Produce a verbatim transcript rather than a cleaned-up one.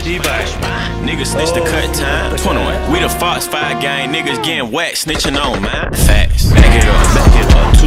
G-Bike. Niggas snitch the cut time. twenty-one. We the Fox five gang niggas getting whacked, snitching on, man. Facts. Back it up, back it up.